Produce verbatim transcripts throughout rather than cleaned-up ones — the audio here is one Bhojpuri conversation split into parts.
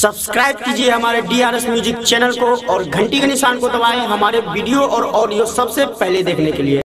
सब्सक्राइब कीजिए हमारे D R S music channel को और घंटी के निशान को दबाएं हमारे वीडियो और ऑडियो सबसे पहले देखने के लिए।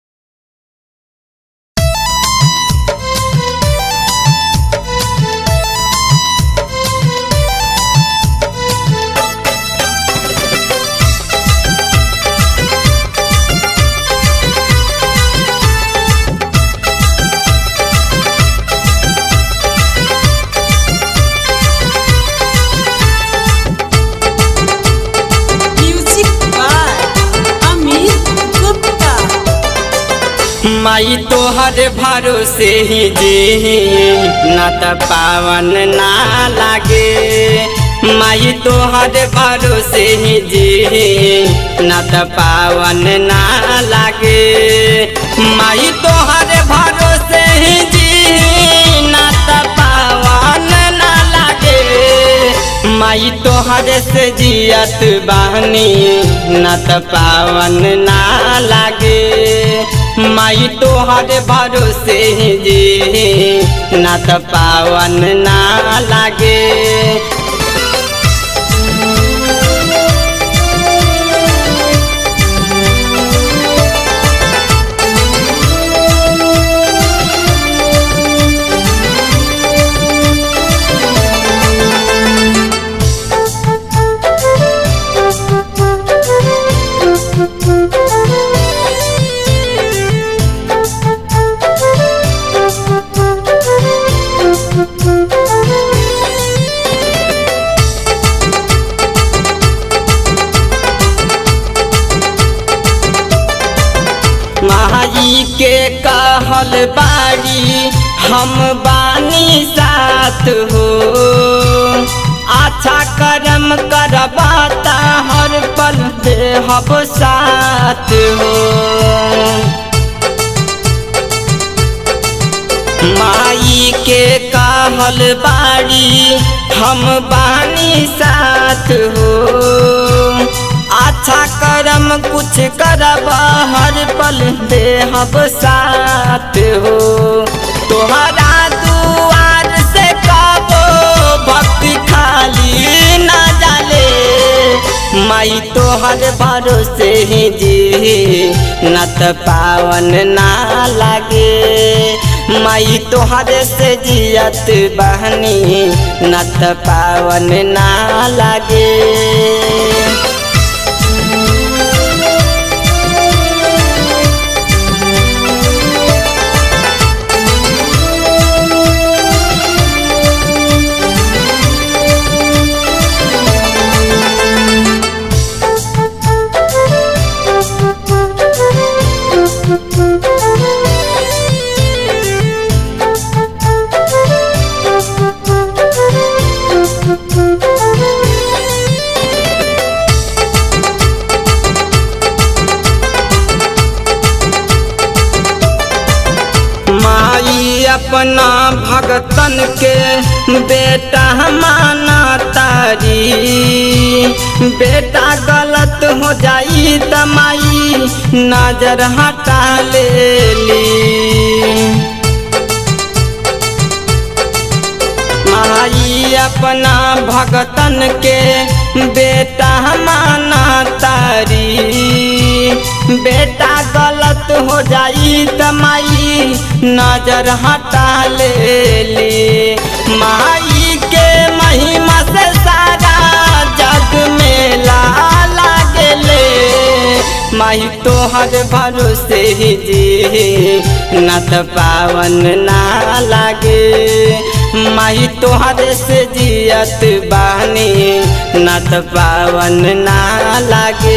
माई तोहर भरोसे ही जी ना त पावन ना लागे। माई तोहर भरोसे ही जी ना त पावन ना लागे। माई तोहर भरोसे ही जी ना त पावन ना लागे। माई तोहर से जियत बहनी ना त पावन ना लागे। माई तोहरे भरोसे जी ना त पावन ना लागे। माई के कहल बाड़ी हम बानी साथ हो। अच्छा कर्म करबाता हर पल देहब साथ हो। माई के कहल बाड़ी हम बानी साथ हो। अच्छा करम कुछ करब हर पल देहब साथ हो। तोहरा दुआर से कबो भक्ति खाली ना जाले। माई तोहर भरोसे ही जी ना त पावन ना लागे। माई तोहरे से जियत बहनी ना त पावन ना लागे। माई अपना भगतन के बेटा माना तारी। बेटा गलत हो जाई त माई नजर हटा लेली। माई अपना भगतन के बेटा माना तारी। बेटा गलत हो जाई त माई नजर हटा लेली। माई के महिमा से सारा जग में लागेले। माई तोहर भरोसे ही जी ना त पावन ना लागे। माई तोहरे से जियत बहनी ना त पावन ना लागे।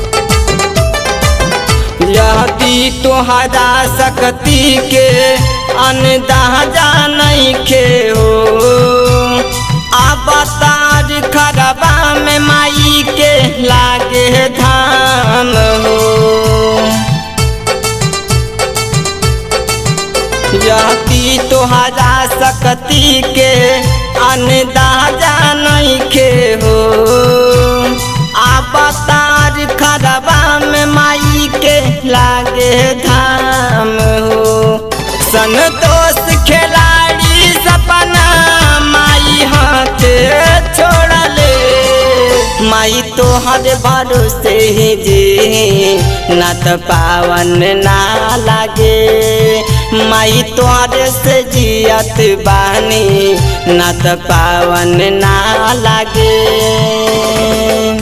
यदि तोहरा शक्ति के अंदाजा नइखे हो। अवतार खरबा में माई के लागे धाम हो। यति तोहरा शक्ति के अंदाजा नइखे हो। अवतार खरबा में माई के लागे धाम हो। संतोष खिलाड़ी सपना माई हाथ छोड़ले। माई तोहर भरोसे जे ना त पावन ना लागे। माई तोहर से जियत बानी ना त पावन ना लागे।